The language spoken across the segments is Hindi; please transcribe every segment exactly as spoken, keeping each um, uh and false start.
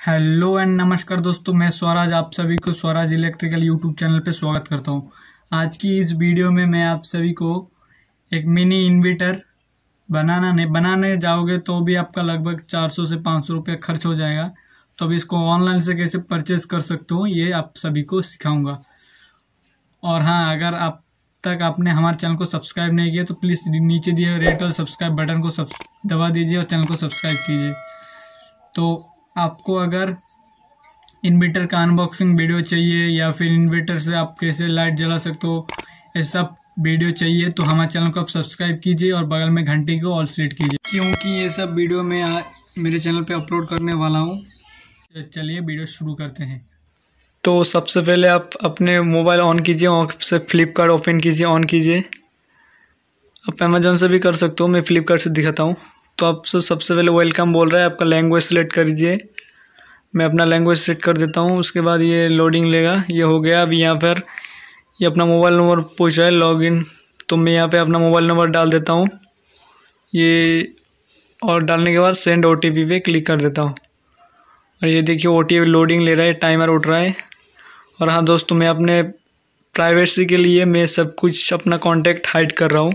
हेलो एंड नमस्कार दोस्तों, मैं स्वराज आप सभी को स्वराज इलेक्ट्रिकल यूट्यूब चैनल पे स्वागत करता हूँ। आज की इस वीडियो में मैं आप सभी को एक मिनी इन्वर्टर बनाना नहीं बनाने जाओगे तो भी आपका लगभग चार सौ से पाँच सौ रुपये खर्च हो जाएगा। तो अभी इसको ऑनलाइन से कैसे परचेज कर सकते हो ये आप सभी को सिखाऊंगा। और हाँ, अगर आप तक आपने हमारे चैनल को सब्सक्राइब नहीं किया तो प्लीज़ नीचे दिए रेड कलर सब्सक्राइब बटन को सब दबा दीजिए और चैनल को सब्सक्राइब कीजिए। तो आपको अगर इन्वर्टर का अनबॉक्सिंग वीडियो चाहिए या फिर इन्वर्टर से आप कैसे लाइट जला सकते हो, ये सब वीडियो चाहिए तो हमारे चैनल को आप सब्सक्राइब कीजिए और बगल में घंटी को ऑल सेट कीजिए, क्योंकि ये सब वीडियो मैं मेरे चैनल पे अपलोड करने वाला हूँ। चलिए वीडियो शुरू करते हैं। तो सबसे पहले आप अपने मोबाइल ऑन कीजिए, ऑन से फ्लिपकार्ट ओपन कीजिए, ऑन कीजिए। आप अमेजोन से भी कर सकते हो, मैं फ्लिपकार्ट से दिखाता हूँ। तो आप सबसे पहले वेलकम बोल रहा है, आपका लैंग्वेज सेलेक्ट कर दीजिए। मैं अपना लैंग्वेज सेट कर देता हूँ। उसके बाद ये लोडिंग लेगा, ये हो गया। अब यहाँ पर ये अपना मोबाइल नंबर पूछ रहा है लॉगिन, तो मैं यहाँ पे अपना मोबाइल नंबर डाल देता हूँ ये, और डालने के बाद सेंड ओ टी पी पे क्लिक कर देता हूँ। और ये देखिए ओ टी पी लोडिंग ले रहा है, टाइमर उठ रहा है। और हाँ दोस्तों, मैं अपने प्राइवेसी के लिए मैं सब कुछ अपना कॉन्टैक्ट हाइड कर रहा हूँ।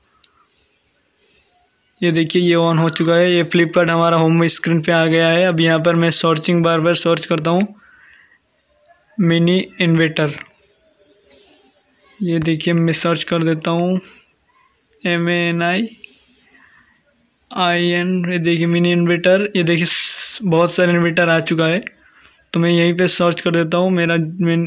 ये देखिए ये ऑन हो चुका है। ये फ्लिपकार्ट हमारा होम स्क्रीन पे आ गया है। अब यहाँ पर मैं सर्चिंग बार बार सर्च करता हूँ मिनी इन्वर्टर। ये देखिए मैं सर्च कर देता हूँ M A N I I N. ये देखिए मिनी इन्वर्टर। ये देखिए बहुत सारे इन्वर्टर आ चुका है, तो मैं यहीं पे सर्च कर देता हूँ। मेरा मैं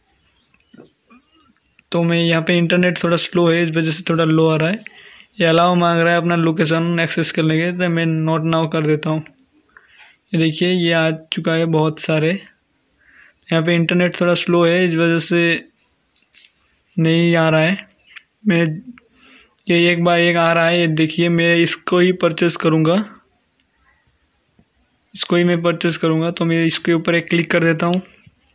तो मैं यहाँ पे इंटरनेट थोड़ा स्लो है, इस वजह से थोड़ा लो आ रहा है। ये अलाउ मांग रहा है अपना लोकेशन एक्सेस करने के, तो मैं नोट नाउ कर देता हूँ। ये देखिए ये आ चुका है बहुत सारे। यहाँ पे इंटरनेट थोड़ा स्लो है, इस वजह से नहीं आ रहा है। मैं ये एक बार एक आ रहा है, ये देखिए मैं इसको ही परचेस करूँगा, इसको ही मैं परचेस करूँगा। तो मैं इसके ऊपर एक क्लिक कर देता हूँ।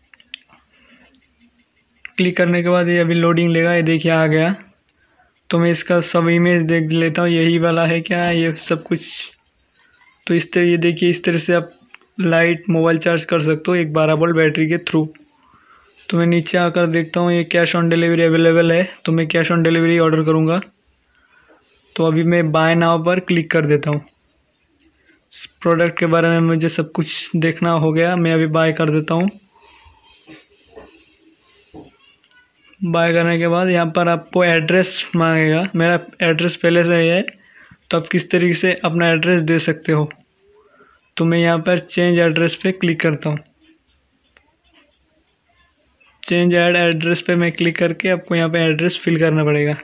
क्लिक करने के बाद ये अभी लोडिंग लेगा। ये देखिए आ गया। तो मैं इसका सब इमेज देख लेता हूँ, यही वाला है क्या ये सब कुछ। तो इस तरह ये देखिए इस तरह से आप लाइट मोबाइल चार्ज कर सकते हो एक बारह वोल्ट बैटरी के थ्रू। तो मैं नीचे आकर देखता हूँ ये कैश ऑन डिलीवरी अवेलेबल है, तो मैं कैश ऑन डिलीवरी ऑर्डर करूँगा। तो अभी मैं बाय नाउ पर क्लिक कर देता हूँ। इस प्रोडक्ट के बारे में मुझे सब कुछ देखना हो गया, मैं अभी बाय कर देता हूँ। बाय करने के बाद यहाँ पर आपको एड्रेस मांगेगा। मेरा एड्रेस पहले से ही है, तो आप किस तरीके से अपना एड्रेस दे सकते हो। तो मैं यहाँ पर चेंज एड्रेस पे क्लिक करता हूँ। चेंज ऐड एड्रेस पे मैं क्लिक करके आपको यहाँ पे एड्रेस फिल करना पड़ेगा।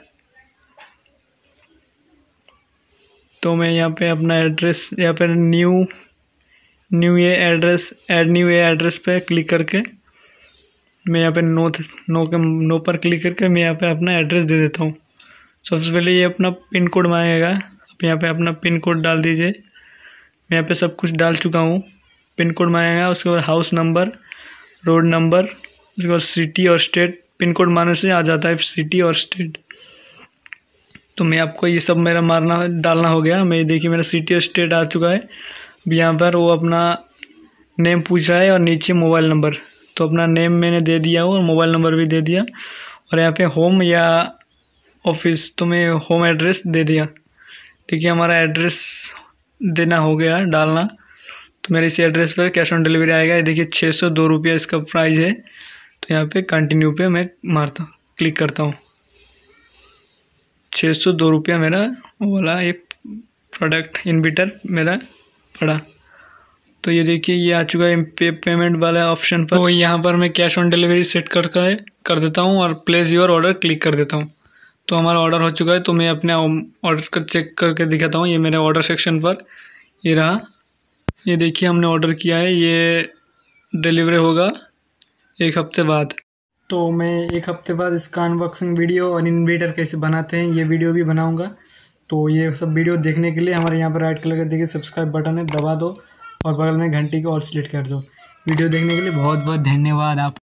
तो मैं यहाँ पे अपना एड्रेस यहाँ पर न्यू न्यू ये एड्रेस ऐड न्यू ये एड्रेस पे क्लिक करके मैं यहाँ पे नो नो के नो पर क्लिक करके मैं यहाँ पे अपना एड्रेस दे देता हूँ। सबसे पहले ये अपना पिन कोड मांगेगा, आप यहाँ पे अपना पिन कोड डाल दीजिए। मैं यहाँ पे सब कुछ डाल चुका हूँ। पिन कोड मांगेगा, उसके बाद हाउस नंबर, रोड नंबर, उसके बाद सिटी और स्टेट। पिन कोड मारने से आ जाता है सिटी और स्टेट। तो मैं आपको ये सब मेरा मारना डालना हो गया। मैं देखिए मेरा सिटी और स्टेट आ चुका है। अब यहाँ पर वो अपना नेम पूछ रहा है और नीचे मोबाइल नंबर। तो अपना नेम मैंने दे दिया और मोबाइल नंबर भी दे दिया। और यहाँ पे होम या ऑफिस, तो मैं होम एड्रेस दे दिया। देखिए हमारा एड्रेस देना हो गया डालना। तो मेरे इस एड्रेस पर कैश ऑन डिलीवरी आएगा। ये देखिए छः सौ दो रुपया इसका प्राइस है। तो यहाँ पे कंटिन्यू पे मैं मारता हूँ, क्लिक करता हूँ। छः सौ दो रुपया मेरा वो वाला एक प्रोडक्ट इन्वर्टर मेरा पड़ा। तो ये देखिए ये आ चुका है पे, पेमेंट वाला ऑप्शन पर। तो यहाँ पर मैं कैश ऑन डिलीवरी सेट कर कर कर देता हूँ और प्लेस योर ऑर्डर क्लिक कर देता हूँ। तो हमारा ऑर्डर हो चुका है। तो मैं अपने ऑर्डर का चेक करके दिखाता हूँ। ये मेरे ऑर्डर सेक्शन पर ये रहा। ये देखिए हमने ऑर्डर किया है, ये डिलीवरी होगा एक हफ्ते बाद। तो मैं एक हफ्ते बाद इसका अनबॉक्सिंग वीडियो और इन्वर्टर कैसे बनाते हैं ये वीडियो भी बनाऊँगा। तो ये सब वीडियो देखने के लिए हमारे यहाँ पर राइट कलर का देखिए सब्सक्राइब बटन है, दबा दो और बगल में घंटी को ऑल सेलेक्ट कर दो। वीडियो देखने के लिए बहुत बहुत धन्यवाद आप।